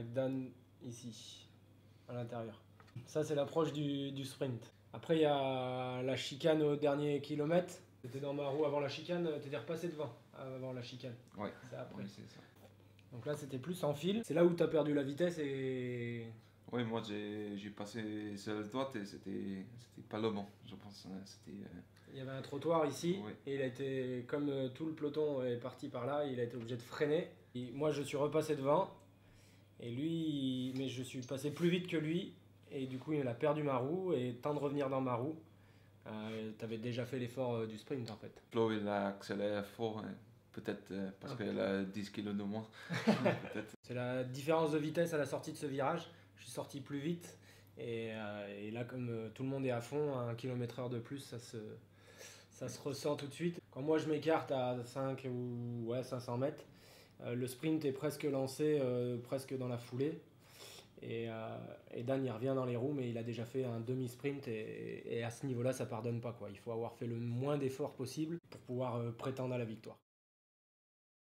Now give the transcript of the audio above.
avec Dan ici, à l'intérieur. Ça, c'est l'approche du sprint. Après, il y a la chicane au dernier kilomètre. T'étais dans ma roue avant la chicane, t'étais repassé devant avant la chicane. Ouais, C'est après. ouais, c'est ça. Donc là, c'était plus en fil. C'est là où t'as perdu la vitesse et... Oui, moi j'ai passé sur la droite et c'était pas le bon, je pense. Il y avait un trottoir ici, Ouais. et il a été, comme tout le peloton est parti par là, il a été obligé de freiner. Et moi, je suis repassé devant, et lui, mais je suis passé plus vite que lui, et du coup, il a perdu ma roue, et temps de revenir dans ma roue, t'avais déjà fait l'effort du sprint en fait. Flo, il a accéléré fort, hein. Peut-être parce Ah. qu'elle a 10 kilos de moins. Peut-être. C'est la différence de vitesse à la sortie de ce virage. Je suis sorti plus vite, et là, comme tout le monde est à fond, à 1 km/h de plus, ça se ressent tout de suite. Quand moi je m'écarte à 5 ou 500 mètres, le sprint est presque lancé, presque dans la foulée. Et Dan il revient dans les roues, mais il a déjà fait un demi-sprint, et à ce niveau-là ça pardonne pas, quoi. Il faut avoir fait le moins d'efforts possible pour pouvoir prétendre à la victoire.